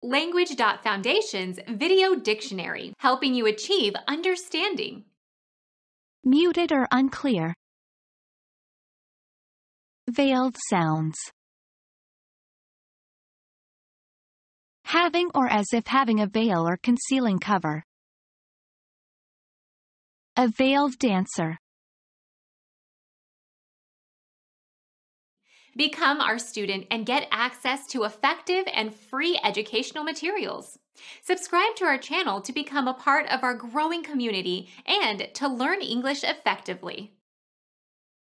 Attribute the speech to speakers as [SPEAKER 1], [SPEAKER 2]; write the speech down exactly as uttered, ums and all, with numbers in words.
[SPEAKER 1] Language.Foundation's Video Dictionary, helping you achieve understanding.
[SPEAKER 2] Muted or unclear. Veiled sounds. Having or as if having a veil or concealing cover. A veiled dancer.
[SPEAKER 1] Become our student and get access to effective and free educational materials. Subscribe to our channel to become a part of our growing community and to learn English effectively.